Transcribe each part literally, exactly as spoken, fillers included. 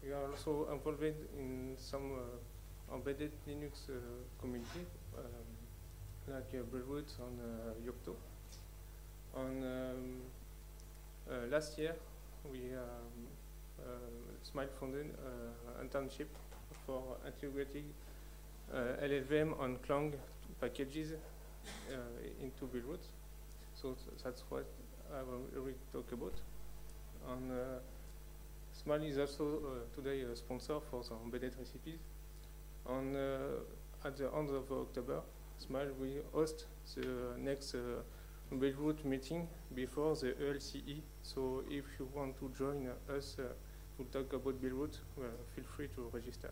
we are also involved in some uh, embedded Linux uh, community, um, like uh, Buildroot on uh, Yocto. On um, uh, last year, we um, uh, Smile funded uh, internship for integrating uh, L L V M on Clang packages uh, into Buildroot. So th that's what I will really talk about. And uh, Smile is also uh, today a sponsor for the embedded recipes. And uh, at the end of October, Smile will host the next uh, Buildroot meeting before the E L C E. So if you want to join us uh, to talk about Buildroot, uh, feel free to register.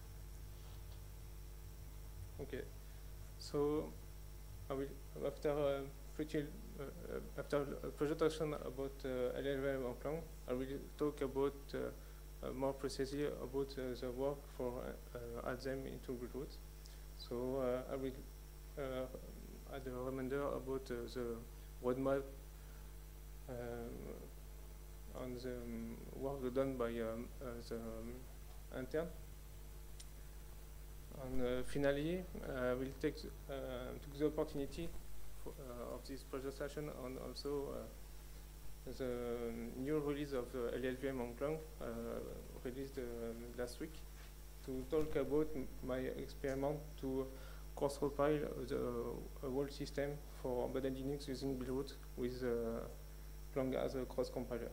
Okay, so I will, after uh, pretty, uh, uh, after a presentation about uh, L L V M on Clang, I will talk about uh, uh, more precisely about uh, the work for uh, add them into Buildroot. So uh, I will uh, add a reminder about uh, the roadmap um, on the um, work done by um, uh, the um, intern. And uh, finally, I uh, will take the, uh, took the opportunity for, uh, of this presentation and also uh, the new release of uh, L L V M on Clang, uh, released uh, last week, to talk about my experiment to cross-compile the uh, whole system for embedded Linux using Buildroot with uh, Clang as a cross-compiler.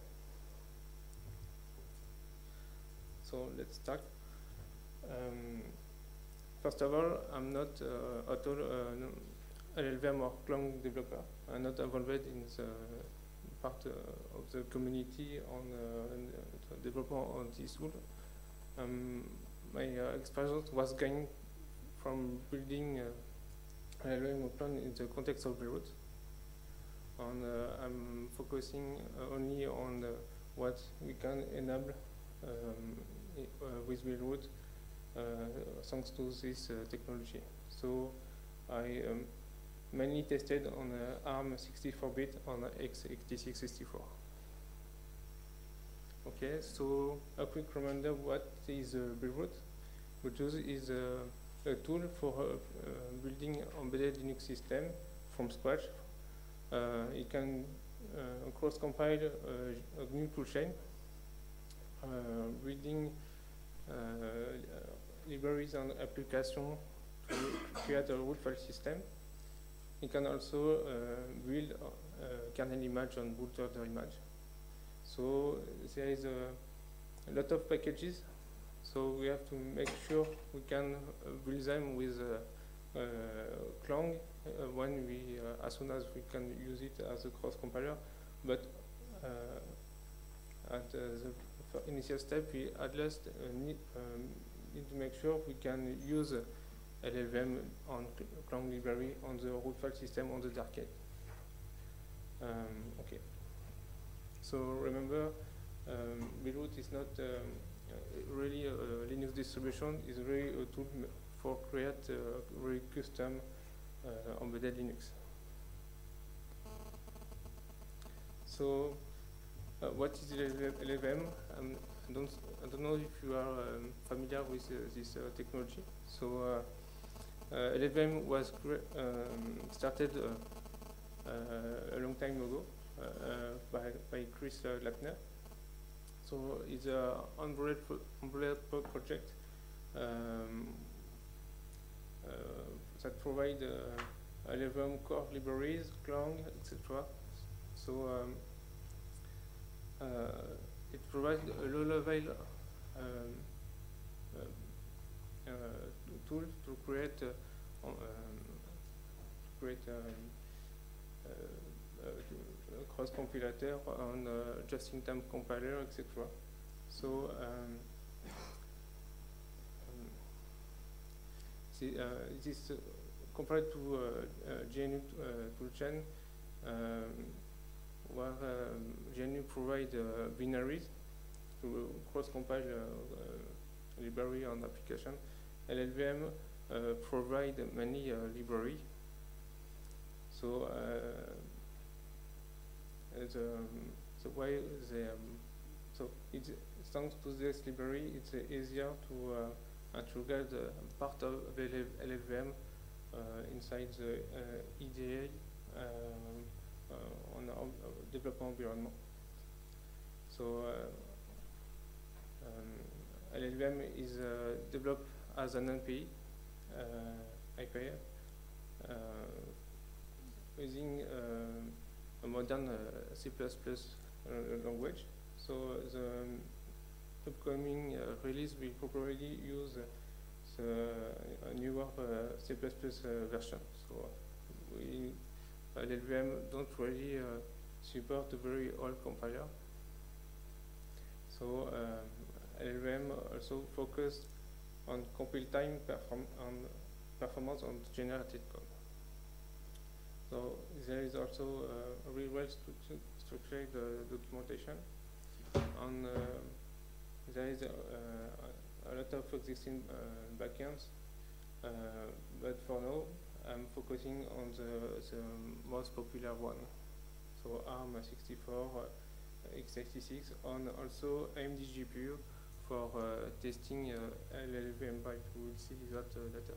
So let's start. Um, First of all, I'm not uh, at all uh, L L V M or Clang developer. I'm not involved in the part uh, of the community on uh, the development on this tool. Um, my uh, experience was gained from building uh, L L V M or Clang in the context of Buildroot. And uh, I'm focusing uh, only on uh, what we can enable um, uh, with Buildroot. Uh, thanks to this uh, technology. So I um, mainly tested on uh, ARM sixty-four bit on x eighty-six sixty-four. Okay, so a quick reminder, what is uh, Buildroot? Buildroot is uh, a tool for uh, uh, building embedded Linux system from scratch. Uh, it can uh, cross-compile uh, a new toolchain, uh, building uh, libraries and applications to create a root file system. You can also uh, build a kernel image and boot other image. So there is a, a lot of packages. So we have to make sure we can uh, build them with uh, uh, Clang uh, when we, uh, as soon as we can use it as a cross compiler. But uh, at uh, the initial step, we at least uh, need, um, need to make sure we can use uh, L L V M on Clang library on the root file system on the Darkade. Um, okay. So remember, um, Buildroot is not um, really a, a Linux distribution. It's really a tool for create a really custom uh, embedded Linux. So uh, what is L L V M? Um, I don't, I don't know if you are um, familiar with uh, this uh, technology. So uh, uh, L L V M was um, started uh, uh, a long time ago uh, by, by Chris uh, Lappner. So it's an umbrella, pro umbrella project um, uh, that provide uh, L L V M core libraries, Clang, et cetera. So um, uh, it provides a low-level um, uh, uh, tool to create uh, um, create um, uh, a cross-compilator on uh, just-in-time compiler, et cetera. So um, um, the, uh, this uh, compared to uh, uh, G N U uh, toolchain, um, where um, G N U provide uh, binaries to cross-compile uh, uh, library on application. L L V M uh, provide many uh, library. So uh, the, um, the way they um, so it's thanks to this library, it's uh, easier to uh, integrate uh, part of the L L V M uh, inside the uh, E D A um, uh, on our development environment. So uh, um, L L V M is uh, developed as an N P I, uh, I P I, uh, using uh, a modern uh, C plus plus uh, language. So the um, upcoming uh, release will probably use uh, the uh, newer uh, C plus plus uh, version. So we L L V M don't really uh, support a very old compiler. So um, L L V M also focused on compile time perform on performance on generated code. So there is also uh, a real well stru structured uh, documentation. And uh, there is a, uh, a lot of existing uh, backends, uh, but for now I'm focusing on the, the most popular one. So ARM sixty-four, uh, x eighty-six, and also A M D G P U for uh, testing uh, L L V M pipe. We will see that uh, later.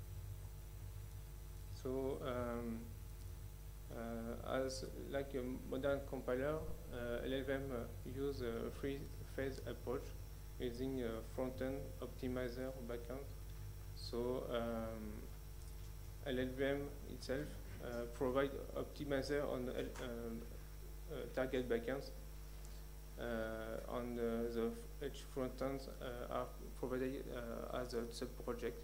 So um, uh, as like a modern compiler, uh, L L V M uh, use a three-phase approach using a front-end optimizer backend. So um, L L V M itself uh, provide optimizer on uh, uh, target backends, uh, on the, the each front-ends uh, are provided uh, as a sub-project.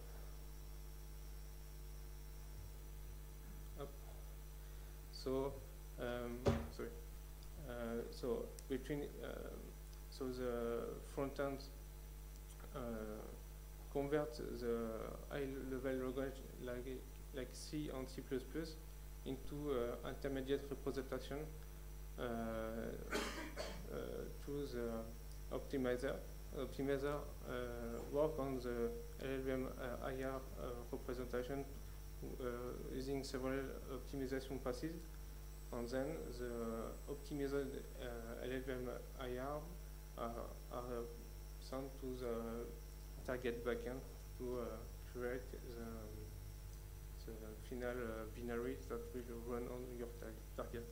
So, um, sorry. Uh, so between um, so the front end uh, convert the high-level language like like C and C plus plus into uh, intermediate representation uh, uh, to the optimizer. Optimizer uh, work on the L L V M uh, I R uh, representation uh, using several optimization passes, and then the optimized uh, L L V M I R are, are sent to the target backend to uh, create the, the final uh, binary that will run on your tar target.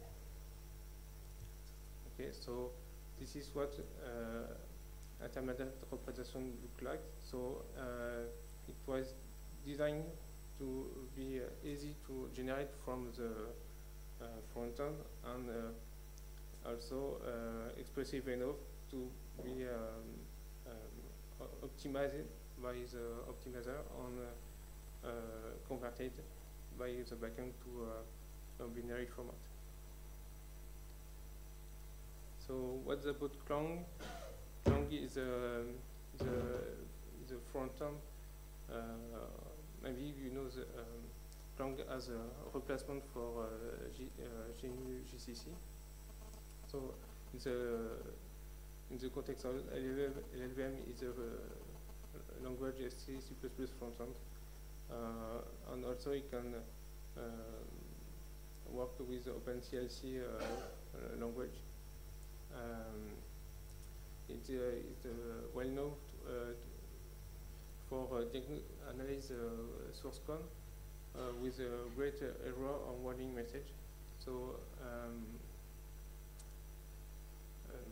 Okay, so this is what uh, intermediate representation look like. So uh, it was designed to be uh, easy to generate from the uh, front end, and uh, also uh, expressive enough to be um, um, optimized by the optimizer and uh, uh, converted by the backend to uh, a binary format. So what's about Clang? Clang is uh, the the front end. Uh, maybe you know the um, Clang as a replacement for uh, G, uh, G N U G C C. So the in the context of L L V M is a uh, language C, C plus plus front end, uh, and also it can uh, work with OpenCLC uh, language. Um, it uh, is uh, well known uh, for uh, analyze uh, source code uh, with a great uh, error or warning message. So um, um,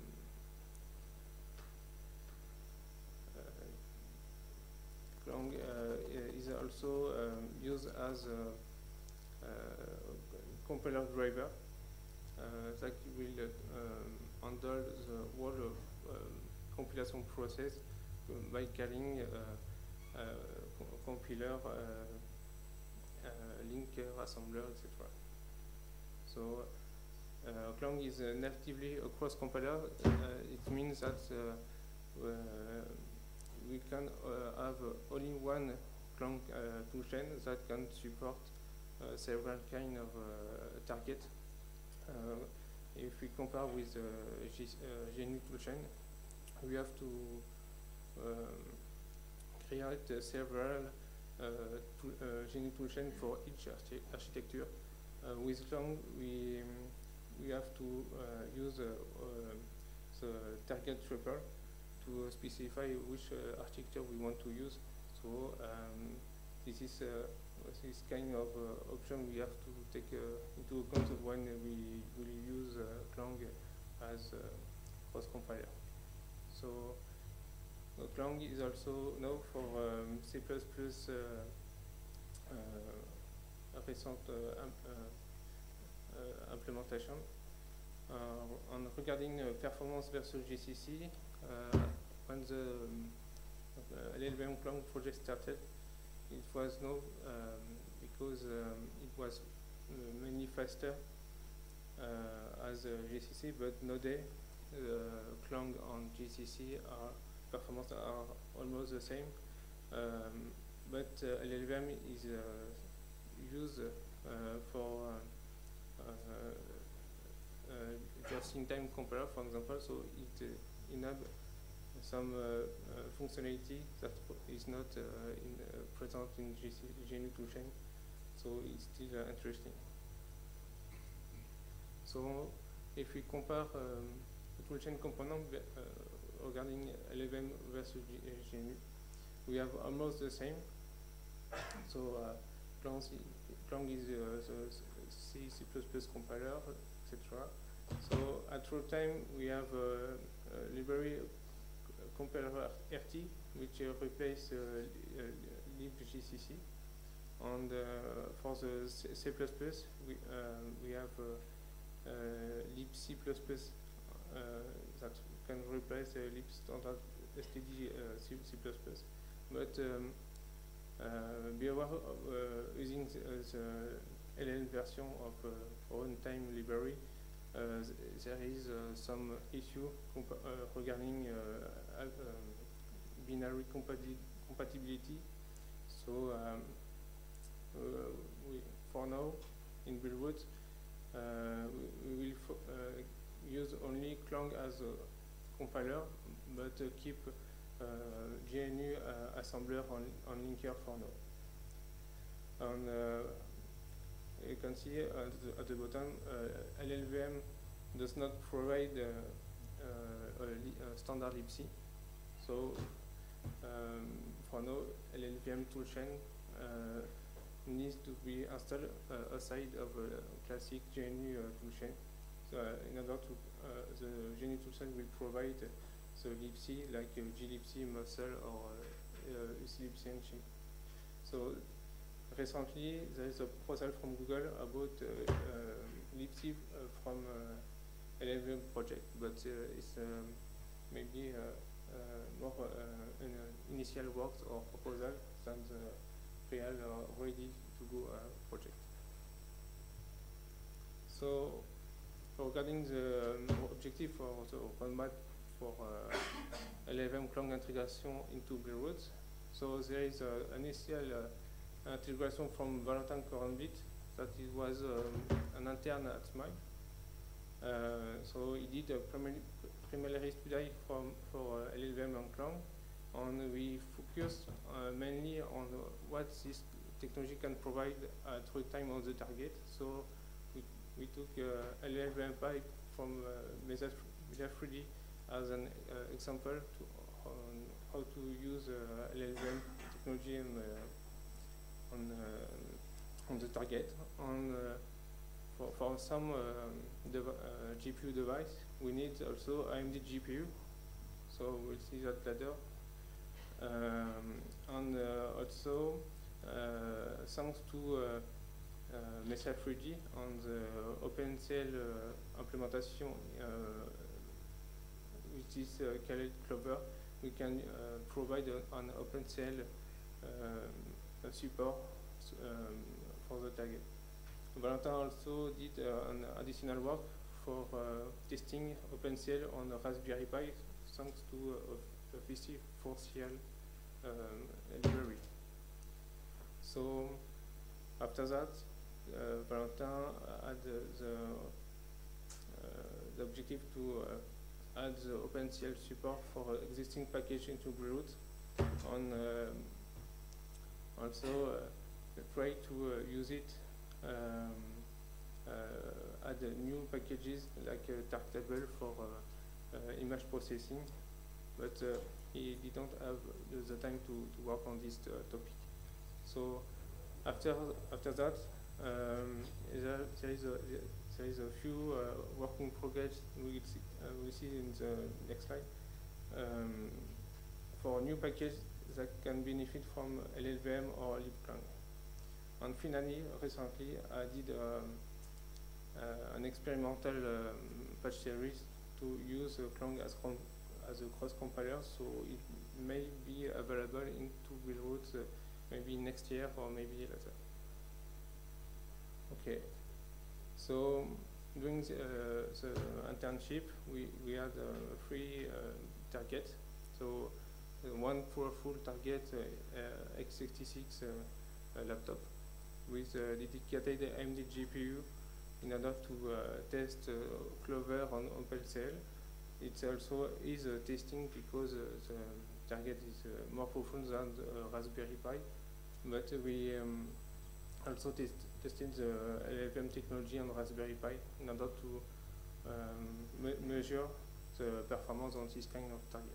uh, Clang uh, is also um, used as a, a compiler driver uh, that will uh, um, handle the whole of, um, compilation process by calling uh, uh, compiler, uh, uh, linker, assembler, et cetera. So uh, Clang is uh, natively a cross compiler. Uh, it means that uh, uh, we can uh, have uh, only one Clang uh, function that can support uh, several kind of uh, target. Uh, if we compare with uh, G, uh, G N U toolchain, we have to um, create uh, several uh, tool, uh, G N U toolchain for each archi architecture. Uh, with Clang, we um, we have to uh, use uh, uh, the target tripper to specify which uh, architecture we want to use. So um, this is uh, this kind of uh, option we have to take uh, into account when we will use uh, Clang as uh, cross compiler. So uh, Clang is also now for um, C plus plus uh, uh, recent uh, um, uh, uh, implementation. Uh, on regarding uh, performance versus G C C, uh, when the um, uh, L L V M Clang project started, it was no um, because um, it was uh, mainly faster uh, as a G C C, but nowadays uh, Clang on G C C are performance are almost the same. Um, but uh, L L V M is uh, used uh, for uh, uh, Uh, just-in-time compiler, for example, so it uh, enables some uh, uh, functionality that is not uh, in, uh, present in G N U toolchain, so it's still uh, interesting. So if we compare um, the toolchain component uh, regarding L L V M versus G N U, we have almost the same. So uh, Clang, Clang is uh, the C, C plus plus compiler, et cetera. So at runtime we have a, a library uh, compiler R T, which uh, replaces uh, uh, libgcc. And uh, for the C plus plus, we uh, we have uh, uh, libc plus plus uh, that can replace uh, lib standard std uh, C, C plus plus. But um, uh, be aware of uh, using the, uh, the L L version of uh, runtime library. Uh, there is uh, some issue uh, regarding uh, uh, um, binary compati compatibility. So um, uh, we, for now, in Buildroot, uh, we, we will uh, use only Clang as a compiler, but uh, keep uh, G N U uh, assembler on, on linker for now. And, uh, you can see at the, at the bottom, uh, L L V M does not provide uh, uh, a, a standard libc. So um, for now, L L V M toolchain uh, needs to be installed uh, aside of a classic G N U uh, toolchain. So uh, in order to, uh, the G N U toolchain will provide the libc like uh, glibc, musl, or uh, uclibc and chip. So recently, there is a proposal from Google about uh, uh, libc uh, from uh, L L V M project, but uh, it's um, maybe uh, uh, more uh, an uh, initial works or proposal than the real uh, ready to go uh, project. So regarding the um, objective for the roadmap for uh, L L V M Clang integration into Buildroot, so there is uh, an initial uh, integration from Valentin Corenbit that it was um, an intern at S M I. Uh, so he did a primary, preliminary study from, for uh, L L V M and Clang, and we focused uh, mainly on uh, what this technology can provide at runtime on the target. So we, we took uh, L L V M pipe from uh, Mesa three D as an uh, example to on how to use uh, L L V M technology on, uh, on, uh, on the target. On, uh, For, for some uh, uh, G P U device, we need also A M D G P U, so we'll see that later. Um, and uh, also, uh, thanks to uh, uh, Mesa three D and the OpenCL uh, implementation, uh, which is uh, called Clover, we can uh, provide a, an OpenCL uh, support um, for the target. Valentin also did uh, an additional work for uh, testing OpenCL on a Raspberry Pi thanks to uh, a V C four C L um, library. So after that, uh, Valentin had uh, the, uh, the objective to uh, add the OpenCL support for uh, existing package into Buildroot, and um, also uh, try to uh, use it Um, uh, add uh, new packages like uh, Darktable for uh, uh, image processing, but uh, he didn't have the time to, to work on this uh, topic. So after after that, um, there, there is a there is a few uh, working progress we will see, uh, we see in the next slide. Um, for new packages that can benefit from L L V M or libclang. And finally, recently, I did um, uh, an experimental um, patch series to use uh, Clang as, as a cross compiler, so it may be available into Buildroot uh, maybe next year or maybe later. Okay, so during the, uh, the internship, we, we had a free uh, target. So uh, one powerful target uh, uh, x sixty-six uh, uh, laptop with a dedicated A M D G P U in order to uh, test uh, Clover on OpenCL. It also is uh, testing because uh, the target is uh, more powerful than the uh, Raspberry Pi, but we um, also test, tested the L L V M technology on Raspberry Pi in order to um, me measure the performance on this kind of target.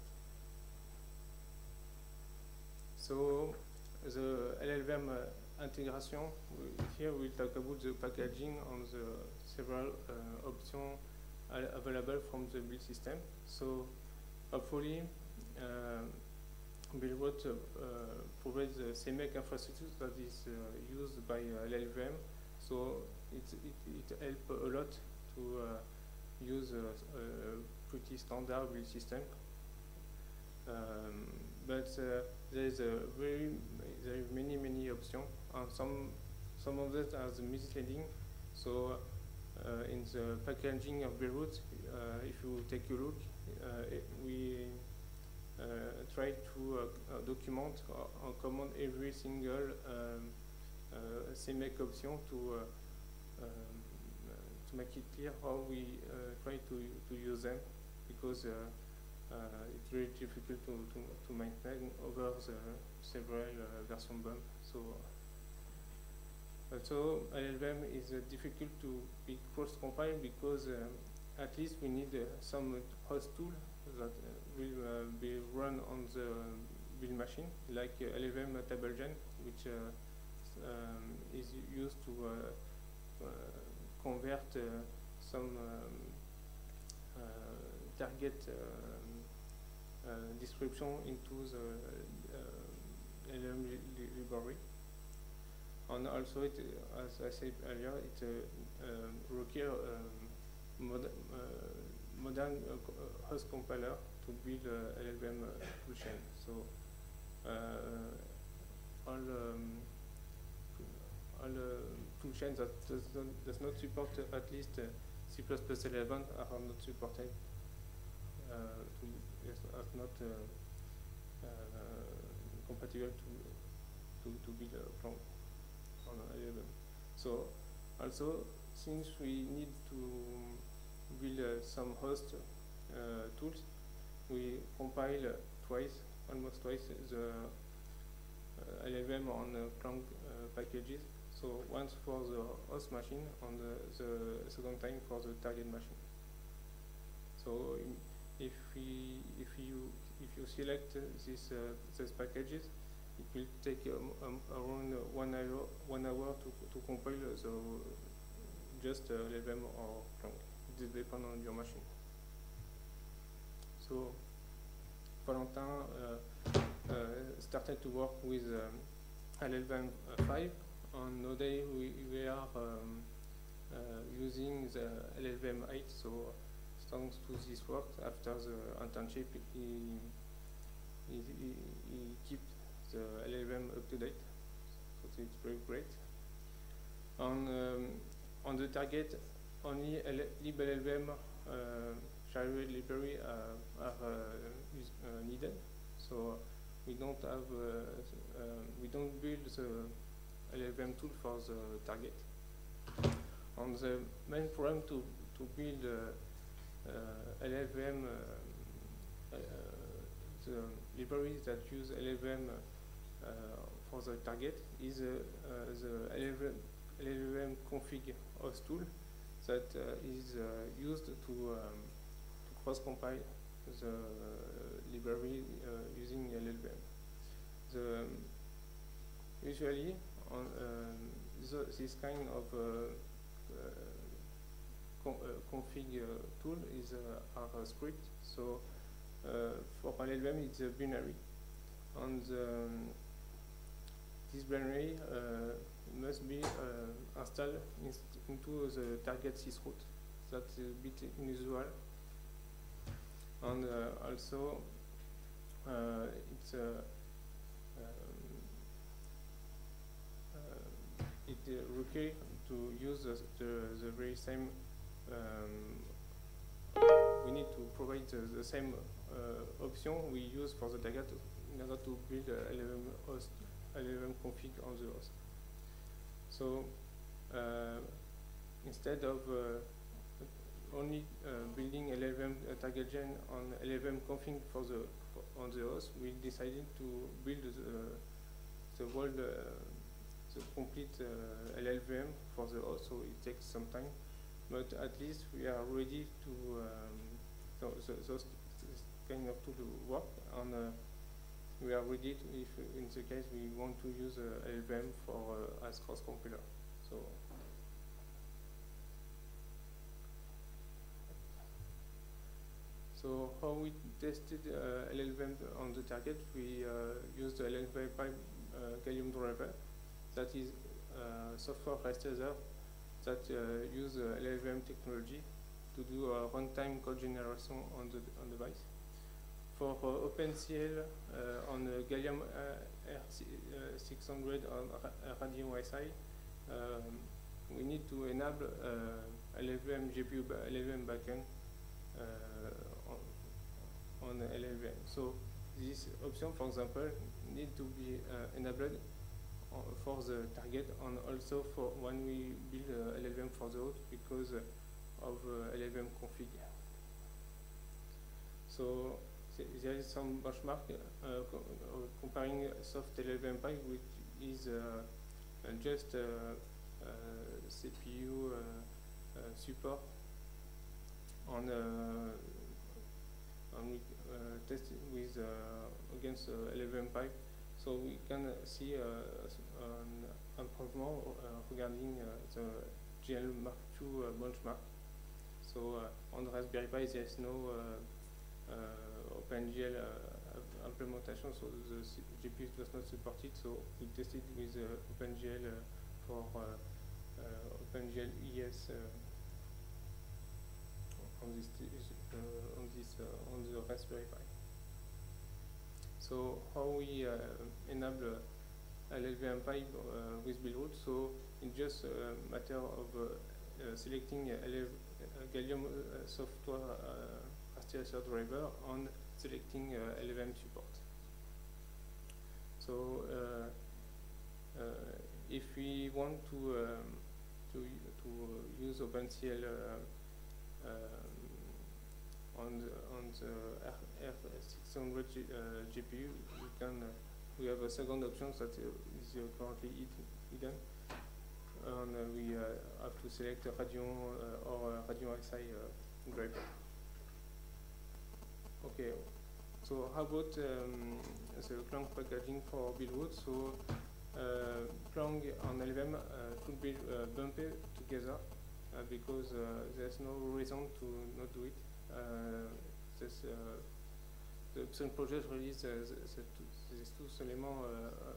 So the L L V M uh, integration, we, here we'll talk about the packaging on the several uh, options available from the build system. So hopefully uh, Buildroot uh, uh, provides the C M E C infrastructure that is uh, used by uh, L L V M. So it, it, it helps a lot to uh, use a, a pretty standard build system. Um, but uh, there is a very there are many many options, and some some of them are misleading. So uh, in the packaging of Buildroot, uh, if you take a look, uh, it, we uh, try to uh, document or, or command every single um, uh, C M E C option to uh, um, to make it clear how we uh, try to to use them, because. Uh, Uh, it's very difficult to, to, to maintain over the several uh, version bump. So also L L V M is uh, difficult to be cross-compiled because uh, at least we need uh, some host tool that uh, will uh, be run on the build machine, like uh, L L V M TableGen, which uh, um, is used to uh, uh, convert uh, some um, uh, target uh, Uh, description into the uh, L L V M li li library. And also, it, uh, as I said earlier, it uh, um, requires um, mod uh, modern uh, host compiler to build uh, L L V M uh, toolchain. So uh, all um, all uh, toolchains that does not, does not support uh, at least uh, C plus plus eleven are not supported. Uh, to are not uh, uh, compatible to to to build a Clang on L L V M. So also, since we need to build uh, some host uh, tools, we compile uh, twice, almost twice the uh, L L V M on uh, Clang uh, packages. So once for the host machine, and the, the second time for the target machine. So in, If we, if you, if you select uh, these uh, these packages, it will take um, um, around one hour, one hour to to compile uh, the just uh, L L V M or Clang. It depends on your machine. So Valentin uh, uh, started to work with um, L L V M five, and nowadays we we are um, uh, using the L L V M eight. So thanks to this work, after the internship, he, he, he, he keeps the L L V M up to date, so it's very great. On, um, on the target, only liblllvm uh, sharded library uh, are uh, is, uh, needed, so we don't have, uh, uh, we don't build the L L V M tool for the target. On the main problem to, to build uh, Uh, L L V M, uh, uh, the libraries that use L L V M uh, for the target is uh, uh, the L L V M config host tool that uh, is uh, used to, um, to cross-compile the library uh, using L L V M. The, um, usually, on um, the, this kind of uh, uh, con uh, config uh, tool is uh, our script. So uh, for L L V M, it's a binary. And um, this binary uh, must be uh, installed in into the target sysroot. That's a bit unusual. And uh, also, uh, it's uh, um, uh, it uh, requires to use the, the, the very same. Um, we need to provide the, the same uh, option we use for the target in order to build a L L V M host, L L V M config on the host. So uh, instead of uh, only uh, building L L V M uh, target gen on L L V M config for the for on the host, we decided to build the the whole uh, the complete uh, L L V M for the host. So it takes some time, but at least we are ready to um, so, so those kind of tool to work, and uh, we are ready to, if in the case we want to use uh, L L V M for uh, as cross compiler. So. So how we tested uh, L L V M on the target? We uh, used the L L V M pipe uh, Gallium driver, that is uh, software raster that uh, use uh, L L V M technology to do a runtime code generation on the on the device. For uh, OpenCL uh, on uh, Gallium uh, R six hundred on uh, Radio Wi Fi, um, we need to enable uh, L L V M G P U, L L V M backend. Uh, on L L V M. So this option, for example, need to be uh, enabled for the target and also for when we build uh, L L V M for the host because uh, of uh, L L V M config. So th there is some benchmark uh, co uh, comparing soft L L V M pipe, which is uh, uh, just uh, uh, C P U uh, uh, support on uh, and we uh, test it with uh, against uh, L L V M pipe, so we can uh, see uh, an improvement uh, regarding uh, the G L Mark two uh, benchmark. So uh, on Raspberry Pi there is no uh, uh, OpenGL uh, implementation, so the G P U does not support it. So we tested with uh, OpenGL uh, for uh, uh, OpenGL E S. Uh, on this uh, on this uh, on the Raspberry Pi. So how we uh, enable uh, L L V M pipe uh, with Buildroot? So it's just a matter of uh, uh, selecting uh, L L uh, Gallium uh, software uh, raster driver and selecting uh, L L V M support. So uh, uh, if we want to um, to to use OpenCL uh, Um, on the on the R six hundred G, uh, G P U, we can uh, we have a second option that uh, is uh, currently hidden, and uh, we uh, have to select a Radeon uh, or a Radeon X I uh, driver. Okay, so how about um, the Clang packaging for Buildroot? So uh, Clang and L L V M uh, should be uh, bumped together. Uh, because uh, there's no reason to not do it. Uh, this, uh, the Epsilon project released uh, the, the two, these two elements uh,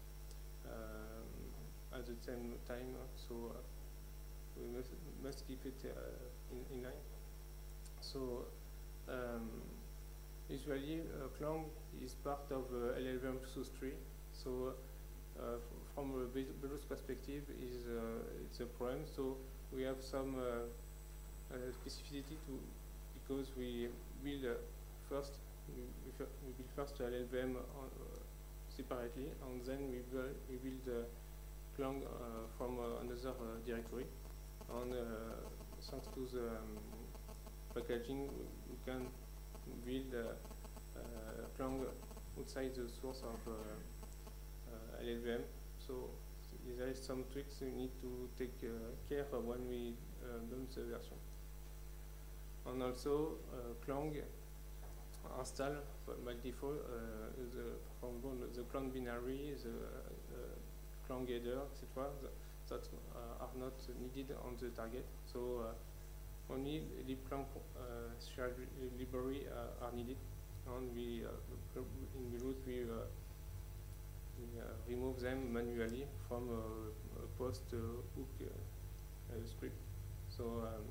uh, at the same time, so uh, we must, must keep it uh, in, in line. So um, usually uh, Clang is part of uh, L L V M SOS tree. So uh, from a Buildroot perspective, is uh, it's a problem. So we have some uh, uh, specificity to because we build uh, first we, we, we build first L L V M on, uh, separately, and then we build we build uh, Clang uh, from uh, another uh, directory. And uh, thanks to the um, packaging, we can build uh, uh, Clang outside the source of uh, uh, L L V M. So there is some tricks we need to take uh, care of when we uh, bump the version. And also, uh, Clang install by default uh, the, for example, the clang binary, the uh, clang header, et cetera that uh, are not needed on the target. So uh, only libclang uh, shared library uh, are needed, and we uh, in Beirut we, uh, we uh, remove them manually from a, a post uh, hook uh, uh, script. So um,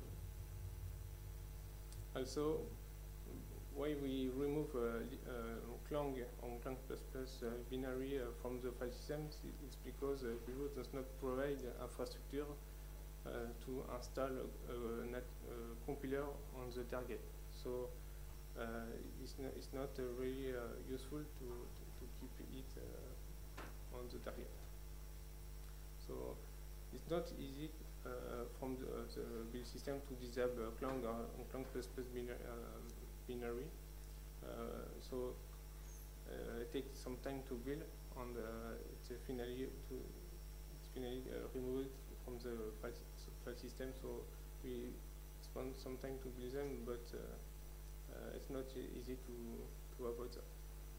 also, why we remove uh, uh, Clang on Clang plus plus uh, binary uh, from the file system, it's because uh, Beirut does not provide infrastructure uh, to install a, a, net, a compiler on the target. So uh, it's, not, it's not uh, really uh, useful to, to, to keep it uh, on the target. So it's not easy uh, from the, uh, the build system to disable Clang or Clang plus plus binary. Uh, binary. Uh, so uh, it takes some time to build, and uh, it's finally to it's finally uh, removed from the file, file system. So we spend some time to build them, but uh, uh, it's not easy to to avoid that.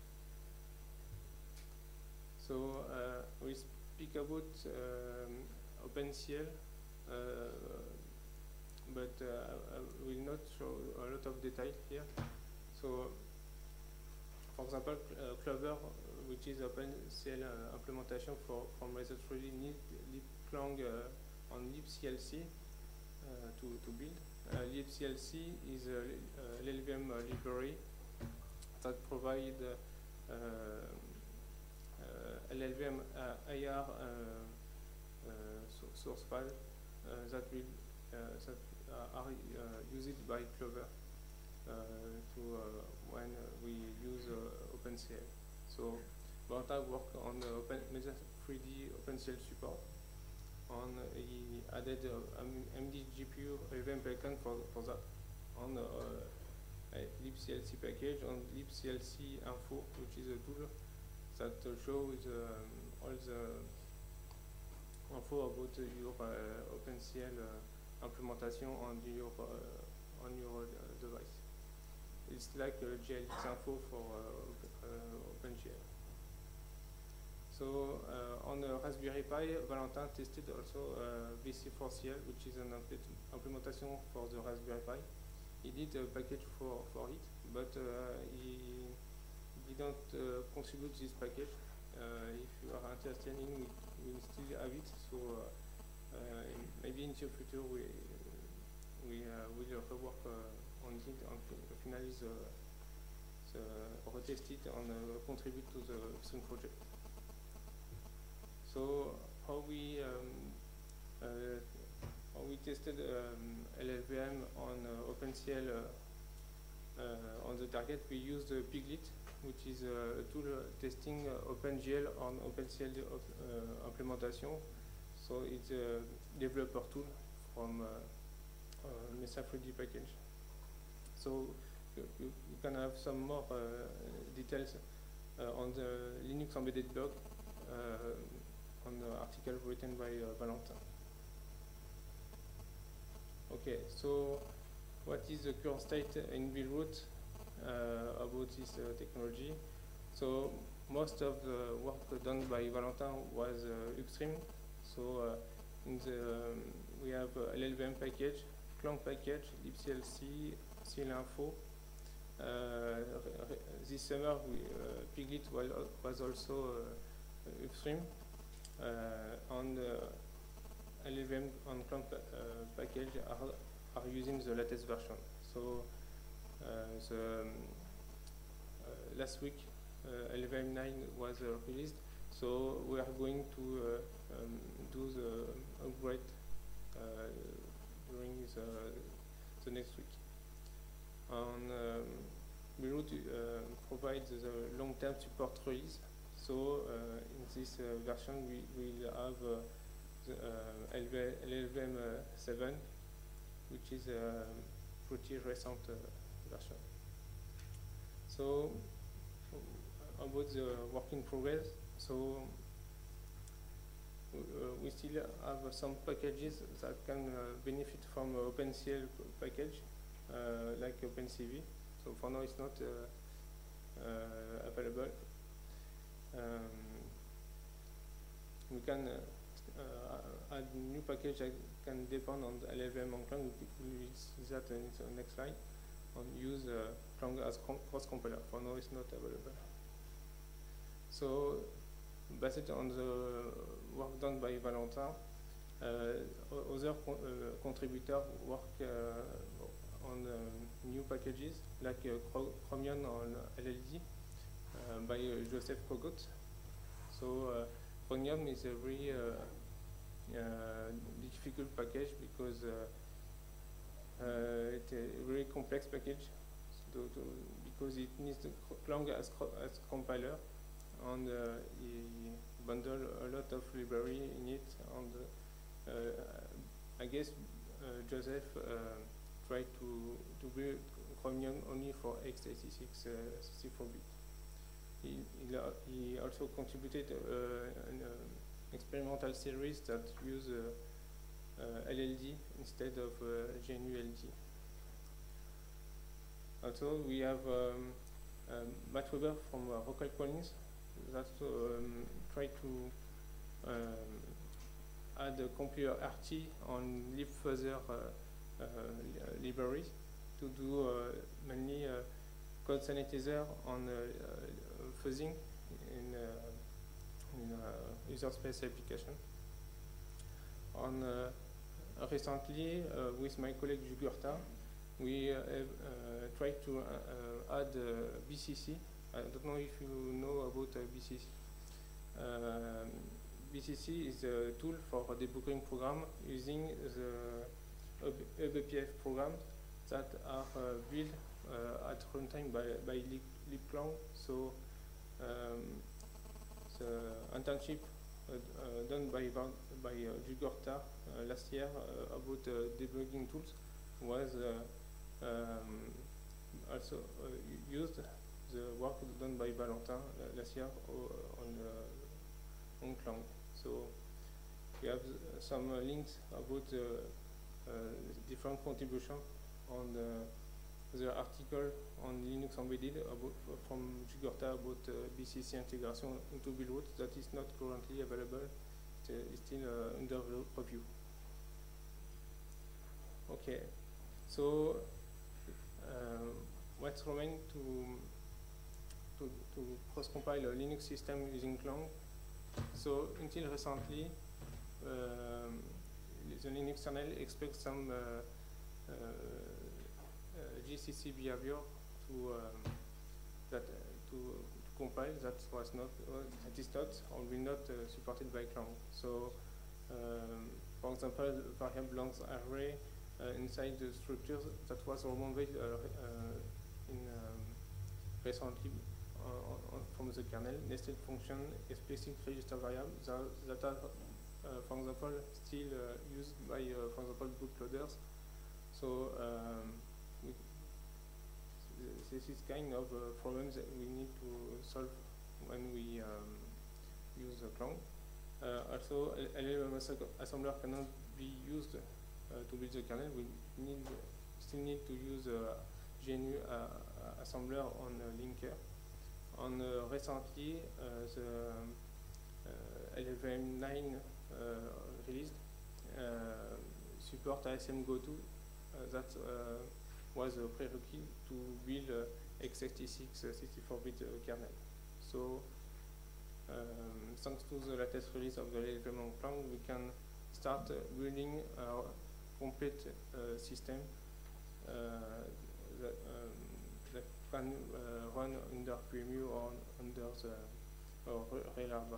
So uh, we speak about um, OpenCL. Uh, but uh, I will not show a lot of detail here. So, for example, uh, Clover, which is OpenCL uh, implementation for from Result three, need libclang uh, on libclc uh, to, to build. Uh, libclc is a, a L L V M uh, library that provides uh, uh, L L V M uh, I R uh, uh, source file uh, that will uh, that Uh, are uh, used by Clover uh, to uh, when uh, we use uh, OpenCL. So Valentin worked on uh, Open Mesa three D OpenCL support, and uh, he added uh, M D G P U L L V M pipeline for for that on uh, a libclc package on libclc info, which is a tool that uh, shows um, all the info about uh, your uh, OpenCL uh, implementation on your uh, on your uh, device. It's like uh, G L X info for uh, uh, OpenGL. So uh, on the Raspberry Pi, Valentin tested also uh, V C four C L, which is an implementation for the Raspberry Pi. He did a package for for it, but uh, he didn't uh, contribute this package. Uh, if you are interested in, we will still have it. So. Uh, Uh, maybe in the future we we uh, will rework uh, on it and finalize the, the retest it and uh, contribute to the upstream project. So how we um, uh, how we tested um, L L V M on uh, OpenCL uh, uh, on the target, we used uh, Piglit, which is uh, a tool uh, testing uh, OpenGL on OpenCL uh, implementation. So it's a developer tool from uh, uh, Mesa three D package. So you, you, you can have some more uh, details uh, on the Linux embedded blog uh, on the article written by uh, Valentin. Okay, so what is the current state in Beirut uh, about this uh, technology? So most of the work done by Valentin was uh, upstream. So uh, in the, um, we have uh, L L V M package, Clang package, libclc, clinfo. Uh, this summer, we, uh, Piglit was also uh, upstream, uh, and uh, L L V M and Clang pa uh, package are, are using the latest version. So uh, the, um, uh, last week, uh, L L V M nine was uh, released. So we are going to uh, um, do the upgrade uh, during the, the next week. And um, Beirut uh, provides the long-term support release. So uh, in this uh, version, we will have uh, the uh, L L V M seven, which is a pretty recent uh, version. So about the work in progress. So uh, we still have some packages that can uh, benefit from uh, OpenCL package, uh, like OpenCV. So for now, it's not uh, uh, available. Um, we can uh, add new package that can depend on the L L V M on Clang. We will see that in the next slide. And use uh, Clang as cross compiler. For now, it's not available. So, based on the work done by Valentin, uh, other con uh, contributors work uh, on uh, new packages like uh, Chromium on L L D uh, by uh, Joseph Kogut. So, uh, Chromium is a very uh, uh, difficult package because uh, uh, it's a very complex package so to, to, because it needs the Clang as, as compiler, and uh, he bundle a lot of library in it, and uh, I guess uh, Joseph uh, tried to, to build Chromium only for x eighty-six sixty-four bit. He, he also contributed uh, an uh, experimental series that use uh, uh, L L D instead of uh, G N U L D. Also, we have um, um, Matt Weber from uh, Rockwell Collins that um, try to um, add a compiler R T on libfuzzer uh, uh, library to do uh, mainly uh, code sanitizer on uh, uh, fuzzing in, uh, in uh, user space application. On uh, recently, uh, with my colleague Jugurtha, we uh, have uh, tried to uh, add uh, B C C. I don't know if you know about uh, B C C. Uh, B C C is a tool for a debugging program using the E B P F programs that are uh, built uh, at runtime by, by libclang. So um, the internship uh, uh, done by, by uh, Jugurtha uh, last year uh, about uh, debugging tools was uh, um, also uh, used the work done by Valentin uh, last year uh, on, uh, on Clang. So we have uh, some uh, links about the uh, different contributions on the, the article on Linux Embedded about, uh, from Jugurtha about uh, B C C integration into Buildroot that is not currently available. It's still uh, under review. Okay, so uh, what's remain to to, to cross-compile a Linux system using Clang? So until recently, um, the Linux kernel expects some uh, uh, uh, G C C behavior to um, that uh, to, to compile. That was not uh, that is not or will not uh, supported by Clang. So, um, for example, variable length array uh, inside the structures that was removed uh, uh, in um, recently. Uh, on, from the kernel, nested function, explicit register variables that, that are, uh, for example, still uh, used by, uh, for example, bootloaders. So um, we, this is kind of uh, problems that we need to solve when we um, use uh, Clang. Uh, also, L L M assembler cannot be used uh, to build the kernel. We need still need to use uh, G N U uh, assembler on uh, linker. On uh, recently, uh, the uh, L L V M nine uh, released uh, support A S M Go two. Uh, that uh, was a prerequisite to build uh, x eighty-six sixty-four bit uh, kernel. So, um, thanks to the latest release of the L L V M on Clang, we can start uh, building our complete uh, system uh, that, um, that can uh, run under Q E M U or under the or RelHardware.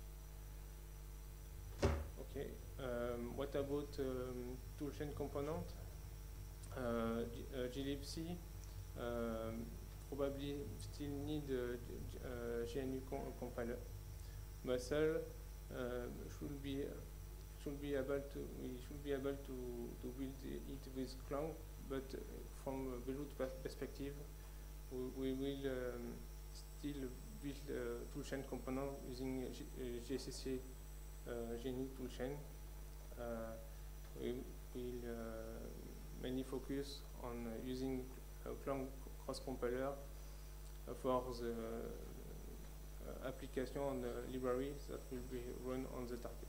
Okay. Um, what about um, toolchain component? Uh, G glibc um, probably still need a uh, G N U com compiler. Muscle uh, should be should be able to we should be able to to build it with Clang, but from a Buildroot perspective, we, we will um, still build a toolchain component using G G C C uh, G N U toolchain. Uh, we will uh, mainly focus on uh, using uh, Clang cross compiler for the uh, application on the library that will be run on the target.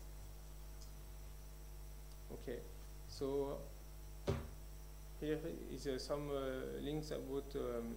Okay, so here is uh, some uh, links about um,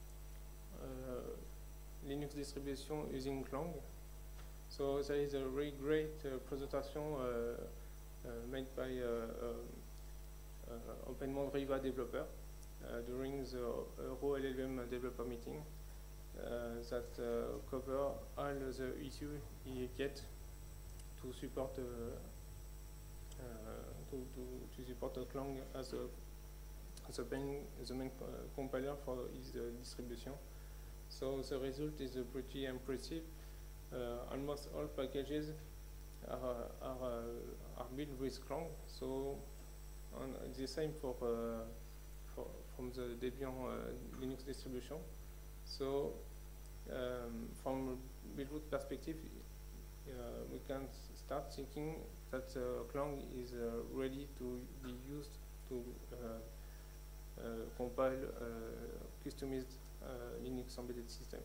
uh, Linux distribution using Clang. So there is a very great uh, presentation uh, uh, made by uh, um, uh, Open Mandriva developer uh, during the Euro L L M developer meeting uh, that uh, cover all the issues he get to support uh, uh, to, to, to support a Clang as a the main, the main uh, compiler for his uh, distribution. So the result is uh, pretty impressive. Uh, almost all packages are, are, uh, are built with Clang. So on the same for, uh, for from the Debian uh, Linux distribution. So um, from Buildroot perspective, uh, we can start thinking that uh, Clang is uh, ready to be used to uh, uh, compile uh, customized uh, Linux embedded system.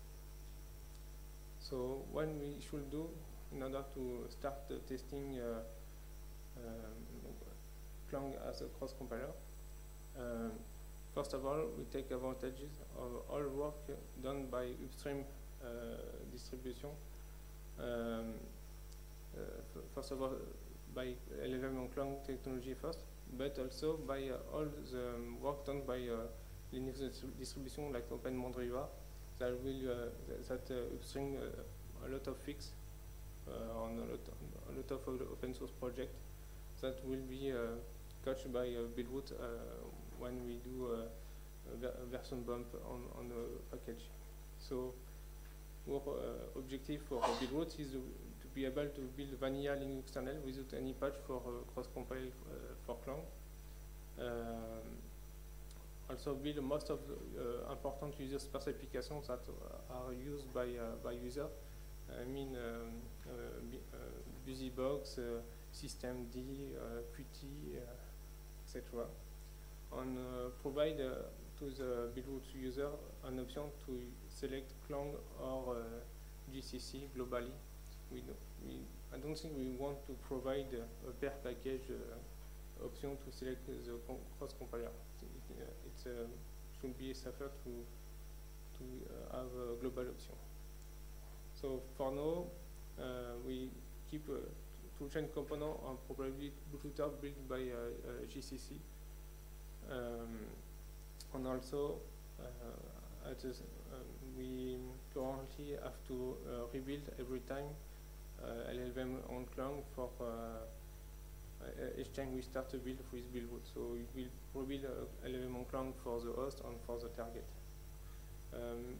So what we should do in order to start uh, testing uh, um, Clang as a cross compiler, um, first of all, we take advantages of all work done by upstream uh, distribution. Um, uh, first of all, by L L M on Clang technology first, but also by uh, all the um, work done by uh, Linux distribution like Open Mandriva that will uh, that uh, upstream uh, a lot of fix uh, on a lot, a lot of open source project that will be uh, catched by uh, Buildroot uh, when we do uh, a, ver a version bump on, on the package. So our uh, objective for Buildroot is to be able to build vanilla Linux kernel without any patch for uh, cross-compile uh, for Clang. Um, also build most of the uh, important user space applications that are used by uh, by user. I mean um, uh, uh, BusyBox, uh, systemd, uh, Qt, uh, et cetera. And uh, provide uh, to the Buildroot user an option to select Clang or uh, G C C globally. We don't, we, I don't think we want to provide uh, a per package uh, option to select the cross compiler. It, uh, it uh, should be safer to to uh, have a global option. So for now, uh, we keep a toolchain component on probably Bluetooth built by uh, uh, G C C, um, and also uh, at this, um, we currently have to uh, rebuild every time Uh, L L M on Clang for uh, uh, each time we start to build with Buildroot. So we will rebuild uh, L L M on Clang for the host and for the target. Um,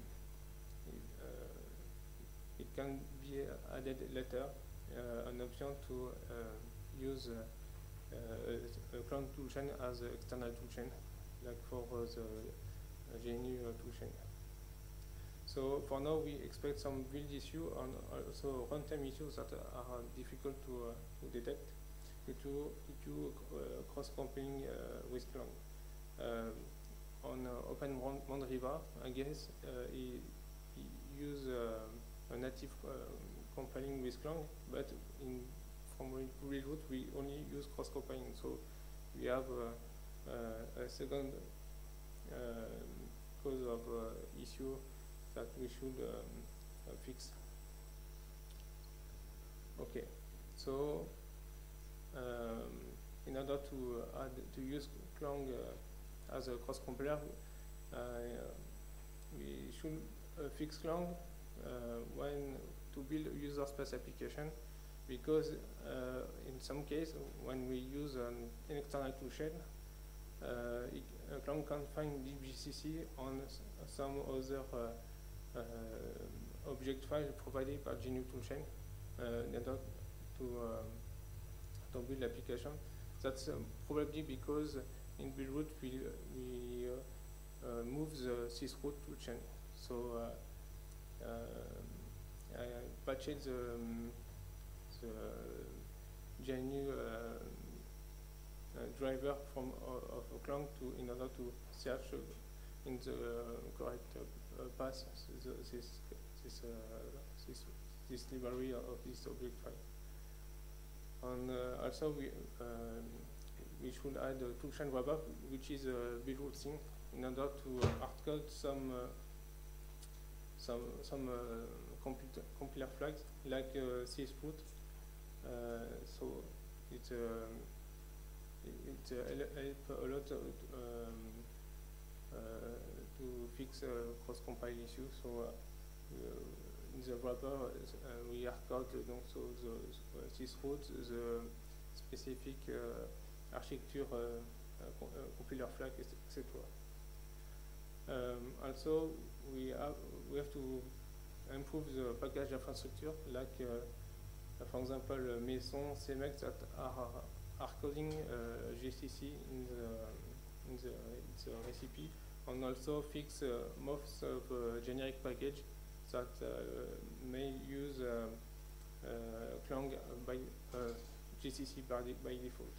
uh, it can be added later, uh, an option to uh, use uh, uh, a Clang toolchain as an external toolchain, like for uh, the uh, G N U uh, toolchain. So for now, we expect some build issue and also runtime issues that are difficult to, uh, to detect due to, due to uh, cross-compiling uh, with Clang. Um, on uh, Open Mandriva, I guess uh, he, he used uh, a native uh, compiling with Clang, but in, from Buildroot we only use cross-compiling. So we have uh, uh, a second uh, cause of uh, issue that we should um, uh, fix. Okay, so um, in order to add to use Clang uh, as a cross compiler, uh, we should uh, fix Clang uh, when to build a user space application, because uh, in some case when we use an, an external toolchain, uh, it, uh, Clang can find libgcc on some other uh, Uh, object file provided by G N U toolchain uh, in order to, um, to build application. That's um, probably because in Buildroot we, we uh, uh, move the sysroot toolchain. So uh, uh, I patched the, um, the G N U uh, uh, driver from uh, of Clang to in order to search uh, in the uh, correct uh, uh, pass the, this this, uh, this this library of this object file. And uh, also we um, we should add a toolchain wrapper, which is a build thing in order to hardcode some uh, some some uh, compiler flags like uh, csroot. Uh, so it uh, it uh, help a lot um, uh, to fix uh, cross-compile issues. So uh, in the wrapper uh, we hardcode donc so the csroot, the specific uh, architecture uh, uh, compiler flag, et cetera. Um, also, we have we have to improve the package infrastructure, like uh, for example, uh, Meson, C M X that are are coding uh, G C C in the in the, in the recipe, and also fix uh, most of uh, generic package that uh, may use uh, uh, Clang by uh, G C C by, by default.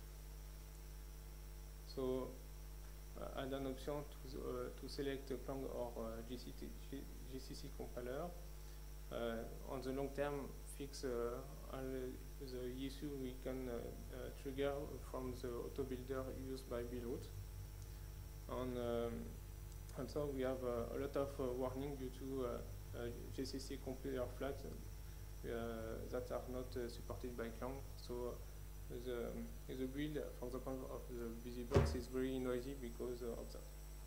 So uh, add an option to, uh, to select Clang or uh, G C C compiler. Uh, on the long term, fix uh, all the issue we can uh, uh, trigger from the auto builder used by Buildroot. And um, also we have uh, a lot of uh, warning due to uh, uh, G C C compiler flags uh, that are not uh, supported by Clang. So the, the build, for example, of the BusyBox is very noisy because uh, of that.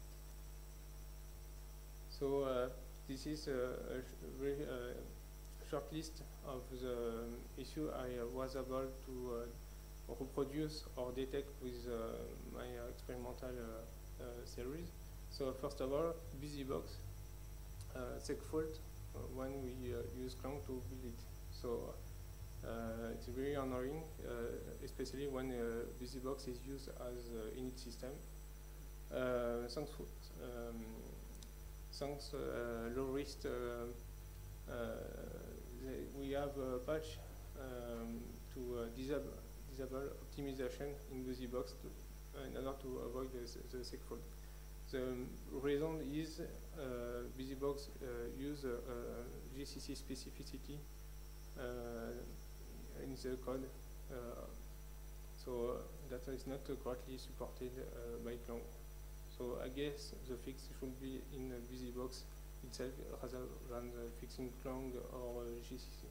So uh, this is a, a very uh, short list of the issue I uh, was able to uh, reproduce or detect with uh, my uh, experimental uh, uh, series. So first of all, BusyBox uh, segfault uh, when we uh, use Clang to build it. So uh, it's very annoying, uh, especially when uh, BusyBox is used as uh, init system. Uh, thanks, um, thanks uh, low risk, uh, uh, we have a patch um, to uh, disable, disable optimization in BusyBox to, uh, in order to avoid the, the segfault. The reason is uh, BusyBox uh, use uh, uh, G C C specificity uh, in the code, uh, so that is not correctly supported uh, by Clang. So I guess the fix should be in uh, BusyBox itself rather than uh, fixing Clang or uh, G C C.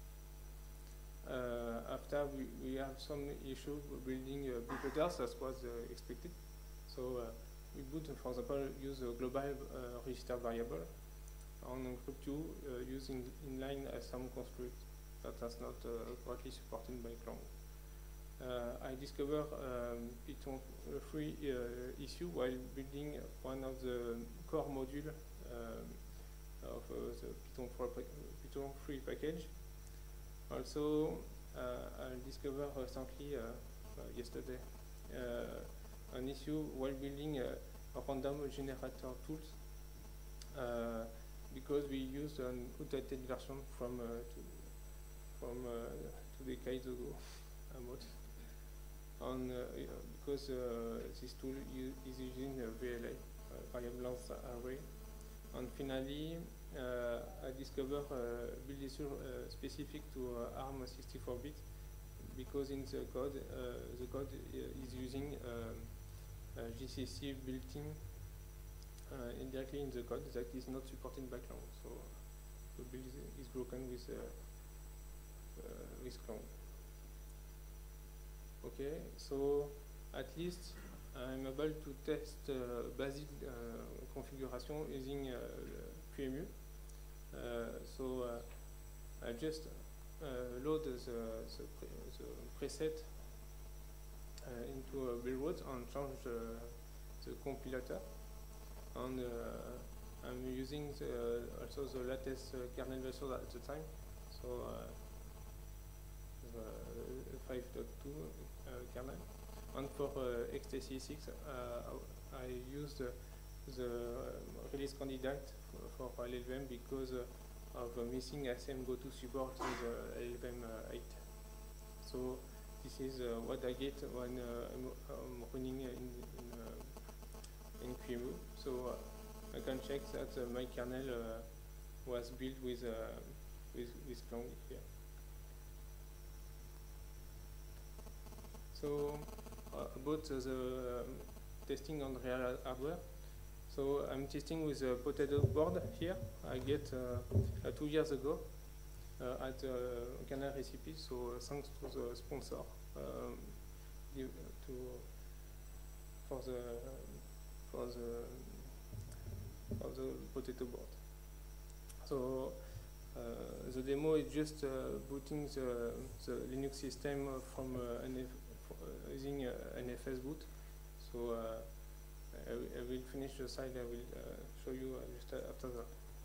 Uh, after we, we have some issue building uh, build headers as was uh, expected. So uh, we would, for example, use a global uh, register variable on encrypt two uh, using inline as some construct that is not uh, correctly supported by Clang. Uh, I discovered um, Python three uh, issue while building one of the core module um, of uh, the Python three package. Also, uh, I discovered recently, uh, uh, yesterday, uh, an issue while building uh, a random generator tools uh, because we used an outdated version from uh, two, from uh, two decades ago, about. And uh, because uh, this tool is using a V L A, uh, variable length array. And finally, uh, I discovered uh, build issue uh, specific to uh, ARM sixty-four bit because in the code, uh, the code is using um, uh, G C C built-in uh, indirectly in the code that is not supported by Clang. So the build is broken with uh, uh, with Clang. Okay, so at least I'm able to test uh, basic uh, configuration using uh, Q E M U. Uh, so uh, I just uh, load the, the, pre the preset uh, into a Buildroot and change the, the compiler. And uh, I'm using the, also the latest uh, kernel version at the time. So uh, five point two uh, kernel. And for uh, X T C six, uh, I used uh, the release candidate for, for L L V M because uh, of uh, missing S M go to support in the L L V M uh, eight. So this is uh, what I get when uh, I'm, I'm running in in, uh, in Q E M U. So I can check that uh, my kernel uh, was built with, uh, with, with Clang here. So uh, about uh, the um, testing on real hardware. So I'm testing with a potato board here. I get uh, uh, two years ago uh, at uh, Kernel Recipes. So uh, thanks to the sponsor um, to for the for the for the potato board. So uh, the demo is just uh, booting the, the Linux system from uh, N F, uh, using uh, N F S boot. So uh, I, I will finish the slide. I will uh, show you uh, just after that.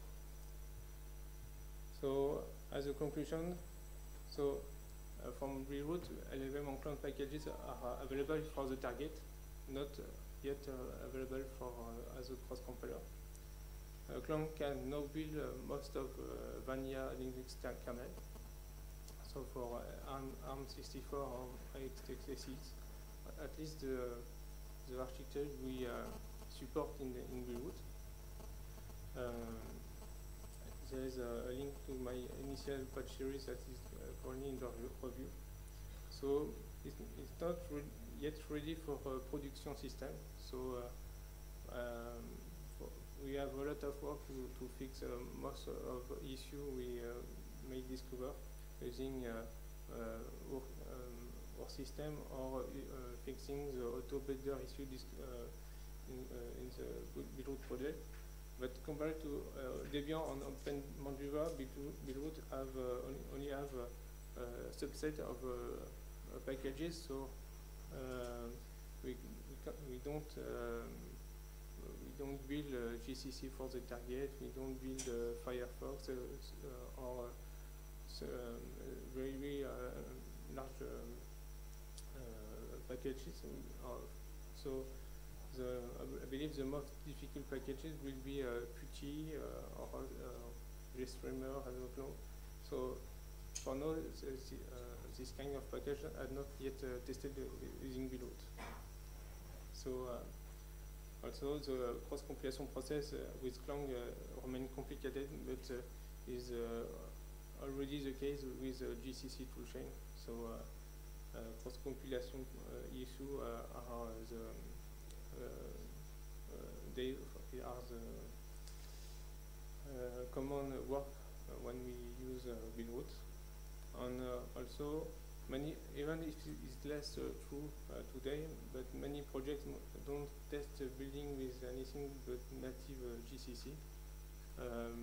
So as a conclusion, so uh, from Buildroot, L L V M and Clang packages are available for the target, not uh, yet uh, available for uh, as a cross compiler. Uh, Clang can now build uh, most of uh, vanilla Linux kernel. So for uh, ARM, ARM sixty-four or x eighty-six, at least the, the architecture we uh, support in the in Buildroot. Um, there is a, a link to my initial patch series that is uh, currently in the review. So it's, it's not re yet ready for a production system. So uh, um, for we have a lot of work to, to fix uh, most of the issues we uh, may discover using uh, uh, our, um, our system or uh, fixing the auto builder issue uh, in, uh, in the Buildroot project. But compared to uh, Debian on Open Mandriva, Buildroot have uh, only, only have a, a subset of uh, packages, so uh, we we, we don't um, we don't build uh, G C C for the target. We don't build uh, Firefox uh, uh, or uh, um, very very uh, large um, uh, packages. Uh, so. The, I believe the most difficult packages will be uh, Qt uh, or uh, GStreamer, I don't know. So for now, this, uh, this kind of package are not yet uh, tested using Buildroot. So uh, also the cross-compilation process uh, with Clang uh, remains complicated, but uh, is uh, already the case with uh, G C C toolchain. So uh, uh, cross-compilation uh, issue uh, are the Uh, uh, they are the uh, common work uh, when we use uh, Buildroot, and uh, also many, even if it's less uh, true uh, today, but many projects don't test uh, building with anything but native uh, G C C. Um,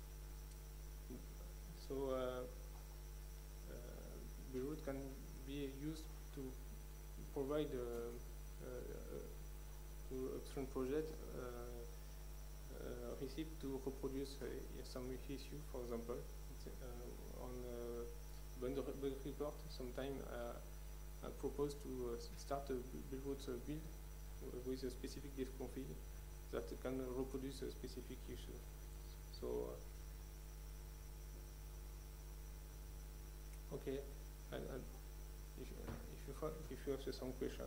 so uh, uh, Buildroot can be used to provide uh, uh, to upstream project uh, uh, receive to reproduce uh, some issue, for example, uh, on uh, bug report. Sometime uh, I propose to uh, start a Buildroot uh, build with a specific diff config that can reproduce a specific issue. So uh, okay, and, and if, if you if you have some question.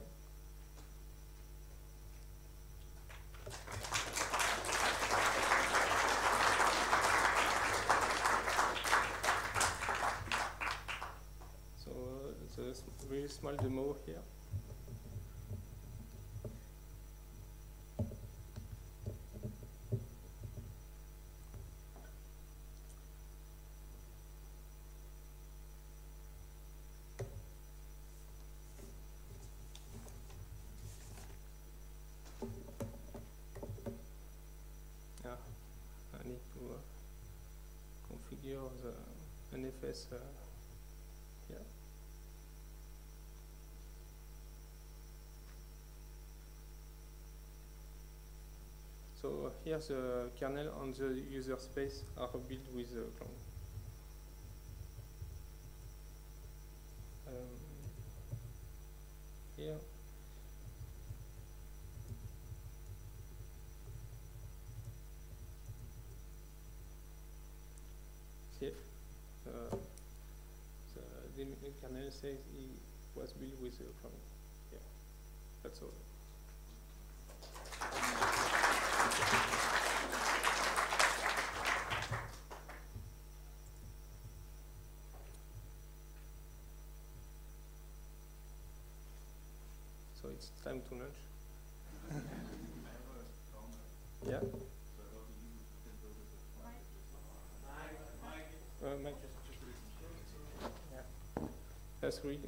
So uh, it's a very small demo here. I need to uh, configure the N F S uh, here. So uh, here's the kernel on the user space are built with uh, Clang. Um, here. Uh, the, the kernel says it was built with uh, Clang. Yeah, that's all. it's time to lunch. Yeah. Uh, Mike. Yeah. That's really.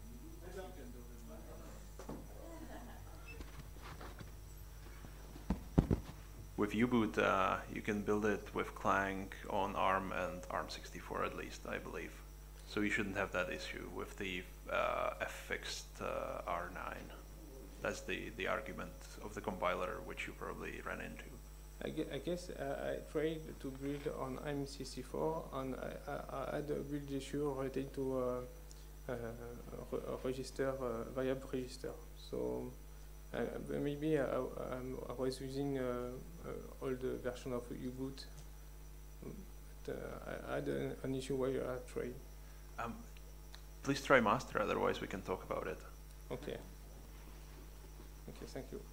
With U-Boot, uh, you can build it with Clang on ARM and ARM sixty-four at least, I believe. So you shouldn't have that issue with the uh, F-fixed uh, R nine. That's the, the argument of the compiler, which you probably ran into. I, gue I guess uh, I tried to build on ARM sixty-four, and I, I, I had a build issue related to uh, uh, re register, uh, variable register. So uh, maybe I, um, I was using uh, uh, old version of U-Boot, but uh, I had an, an issue while I tried. Um, please try master, otherwise we can talk about it. Okay. Okay, thank you.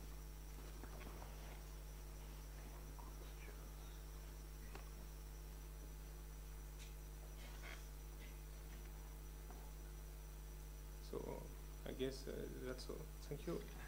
So I guess uh, that's all. Thank you.